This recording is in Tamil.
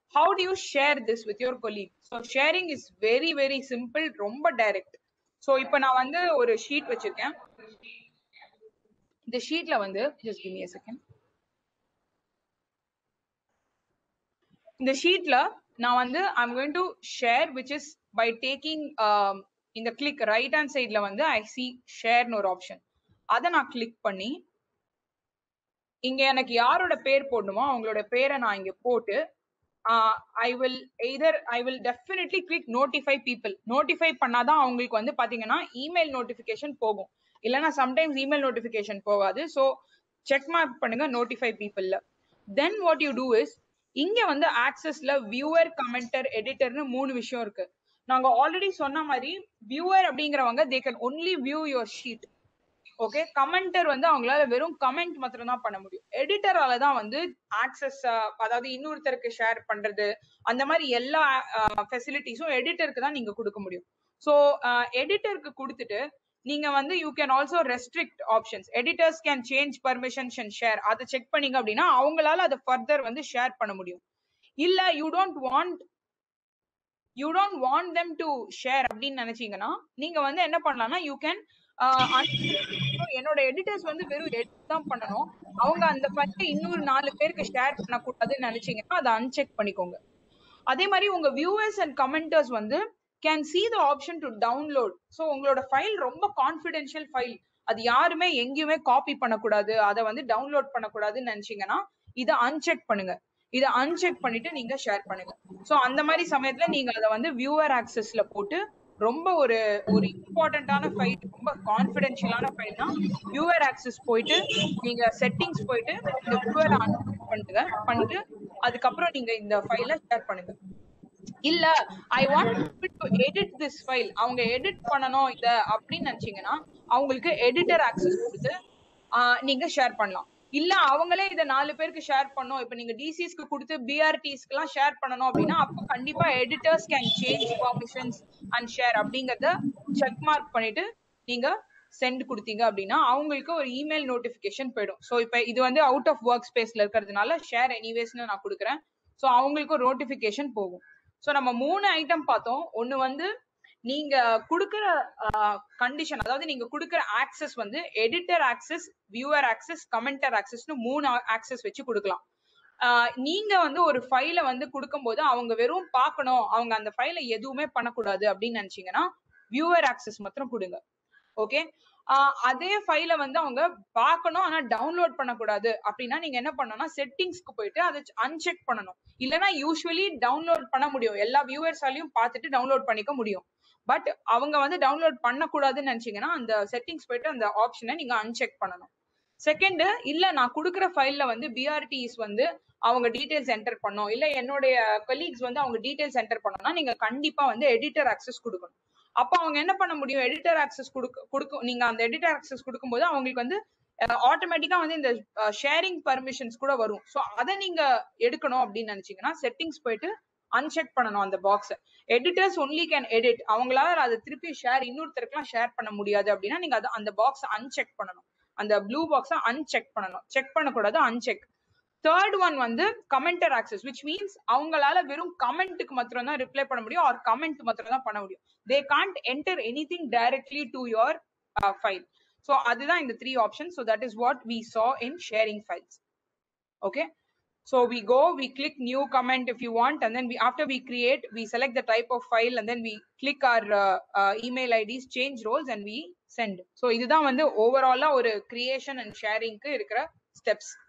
how do you share this with your colleague? So sharing is very very simple, ரொம்ப direct. So இப்போ நான் வந்து ஒரு ஷீட் வச்சிருக்கேன். இந்த ஷீட்ல வந்து just give me a second. இந்த ஷீட்ல நான் வந்து I'm going to share, which is by taking இந்த click right hand sideல வந்து I see share ஒரு ஆப்ஷன். அதை நான் கிளிக் பண்ணி இங்க எனக்கு யாரோட பேர் போடணுமோ அவங்களோட பேரை நான் இங்க போட்டு I will definitely click notify people. Notify பண்ணாதான் அவங்களுக்கு வந்து பாத்தீங்கன்னா இமெயில் நோட்டிபிகேஷன் போகும். இல்லைன்னா சம்டைம்ஸ் இமெயில் நோட்டிபிகேஷன் போகாது. ஸோ செக் மார்க் பண்ணுங்க notify people. Then what you do is இங்க வந்து ஆக்சஸ்ல வியூவர், கமெண்டர், எடிட்டர்னு 3 விஷயம் இருக்கு. நாங்க ஆல்ரெடி சொன்ன மாதிரி வியூவர் அப்படிங்கிறவங்க they can only view your sheet. Okay, commenter வந்து அவங்களால வெறும் கமெண்ட் மாத்திரம் தான் பண்ண முடியும். எடிட்டரால தான் வந்து ஆக்சஸ், அதாவது இன்னொருத்தருக்கு ஷேர் பண்றது, அந்த மாதிரி எல்லா ஃபெசிலிட்டிஸும் எடிட்டருக்கு தான் நீங்க கொடுக்க முடியும். ஸோ எடிட்டருக்கு கொடுத்துட்டு நீங்க வந்து you can also restrict options. Editors can change permissions and share. அதை செக் பண்ணீங்க அப்படின்னா அவங்களால அதை ஃபர்தர் வந்து ஷேர் பண்ண முடியும். இல்ல you don't want them to share அப்படின்னு நினைச்சீங்கன்னா நீங்க வந்து என்ன பண்ணலாம்னா யூ கேன் என்னோட எடிட்டர்ஸ் வந்து வெறும் எடிட் தான் பண்ணணும், அவங்க அந்த ஃபைலை இன்னொரு 4 பேருக்கு ஷேர் பண்ணக்கூடாதுன்னு நினைச்சீங்கன்னா அதை அன்செக் பண்ணிக்கோங்க. அதே மாதிரி உங்க வியூவர்ஸ் அண்ட் கமெண்டர்ஸ் வந்து can see the option to download. So உங்களோட ஃபைல் ரொம்ப கான்ஃபிடென்ஷியல் ஃபைல், அது யாருமே எங்கேயுமே காப்பி பண்ணக்கூடாது, அதை வந்து டவுன்லோட் பண்ணக்கூடாதுன்னு நினைச்சீங்கன்னா இதை அன்செக் பண்ணுங்க. இதை அன்செக் பண்ணிட்டு நீங்க ஷேர் பண்ணுங்க. ஸோ அந்த மாதிரி சமயத்துல நீங்க அதை வந்து வியூவர் ஆக்சஸ்ல போட்டு ரொம்ப ஒரு இம்பார்ட்டன்டான ஃபைல், ரொம்ப கான்ஃபிடென்ஷியலான ஃபைல்னா வியூவர் ஆக்சஸ் போயிட்டு நீங்க செட்டிங்ஸ் போயிட்டு இந்த வியூவர் பண்ணிட்டு அதுக்கப்புறம் நீங்க இந்த ஃபைலை ஷேர் பண்ணுங்க. இல்ல I want to edit this file, அவங்க எடிட் பண்ணணும் இத அப்படின்னு நினைச்சீங்கன்னா அவங்களுக்கு எடிட்டர் ஆக்சஸ் கொடுத்து நீங்க ஷேர் பண்ணலாம். இல்ல அவங்களே இதை 4 பேருக்கு ஷேர் பண்ணணும், இப்ப நீங்க டிசிஸ்க்கு கொடுத்து பிஆர்டிஸ்க்கு எல்லாம் ஷேர் பண்ணணும் அப்படின்னா அப்போ கண்டிப்பா editors can change permissions and share அப்படிங்கறத செக் மார்க் பண்ணிட்டு நீங்க சென்ட் கொடுத்தீங்க அப்படின்னா அவங்களுக்கு ஒரு இமெயில் நோட்டிபிகேஷன் போயிடும். ஸோ இப்ப இது வந்து அவுட் ஆஃப் ஒர்க் ஸ்பேஸ்ல இருக்கிறதுனால ஷேர் எனிவேஸ்னு நான் கொடுக்குறேன். ஸோ அவங்களுக்கு ஒரு நோட்டிபிகேஷன் போகும். ஸோ நம்ம 3 ஐட்டம் பார்த்தோம். ஒன்னு வந்து நீங்க கொடுக்குற கண்டிஷன், அதாவது நீங்க கொடுக்குற ஆக்சஸ் வந்து editor access, viewer access, commenter ஆக்சஸ்னு 3 ஆக்சஸ் வச்சு கொடுக்கலாம். நீங்க வந்து ஒரு ஃபைலை வந்து கொடுக்கும்போது அவங்க வெறும் பார்க்கணும், அவங்க அந்த ஃபைலை எதுவுமே பண்ணக்கூடாது அப்படின்னு நினைச்சீங்கன்னா வியூவர் ஆக்சஸ் மாத்திரம் கொடுங்க. ஓகே, அதே ஃபைலை வந்து அவங்க பார்க்கணும் ஆனா டவுன்லோட் பண்ணக்கூடாது அப்படின்னா நீங்க என்ன பண்ணணும்னா செட்டிங்ஸ்க்கு போயிட்டு அதை அன்செக் பண்ணணும். இல்லைன்னா யூஸ்வலி டவுன்லோட் பண்ண முடியும், எல்லா வியூவர்ஸாலையும் பார்த்துட்டு டவுன்லோட் பண்ணிக்க முடியும். பட் அவங்க வந்து டவுன்லோட் பண்ணக்கூடாதுன்னு நினைச்சீங்கன்னா அந்த செட்டிங்ஸ் போயிட்டு அந்த ஆப்ஷனை நீங்க அன்செக் பண்ணணும். செகண்ட், இல்ல நான் கொடுக்குற ஃபைல்ல வந்து பிஆர்டிஸ் வந்து அவங்க டீடைல்ஸ் என்டர் பண்ணோம், இல்ல என்னுடைய கொலீக்ஸ் வந்து அவங்க டீடைல்ஸ் என்டர் பண்ணோம்னா நீங்க கண்டிப்பா வந்து எடிட்டர் ஆக்சஸ் கொடுக்கணும். அப்ப அவங்க என்ன பண்ண முடியும், எடிட்டர் ஆக்சஸ் கொடுக்கும். நீங்க அந்த எடிட்டர் ஆக்சஸ் கொடுக்கும்போது அவங்களுக்கு வந்து ஆட்டோமேட்டிக்கா வந்து இந்த ஷேரிங் பர்மிஷன்ஸ் கூட வரும். ஸோ அதை நீங்க எடுக்கணும் அப்படின்னு நினைச்சீங்கன்னா செட்டிங்ஸ் போயிட்டு அன்செக் பண்ணணும் அந்த box. Editors only can edit, அவங்களால அதை திருப்பி ஷேர் இன்னொருத்தருக்குலாம் ஷேர் பண்ண முடியாது அப்படின்னா நீங்க அந்த பாக்ஸ் அன்செக் பண்ணணும். அந்த ப்ளூ பாக்ஸை அன்செக் பண்ணணும், செக் பண்ணக்கூடாது, அன்செக். தேர்ட் ஒன் வந்து கமெண்டர் ஆக்சஸ், விச் மீன்ஸ் அவங்களால வெறும் கமெண்ட்டுக்கு மாத்திரம் தான் ரிப்ளை பண்ண முடியும், ஆர் கமெண்ட் மாத்திரம் தான் பண்ண முடியும். They can't enter anything directly to your file. So அதுதான் இந்த 3 option. So that is what we saw in sharing files. Okay, so we click new comment if you want, and then after we create, we select the type of file, and then we click our email IDs, change roles, and we send. So இதுதான் வந்து ஓவராலா ஒரு creation and sharing க்கு இருக்கிற steps.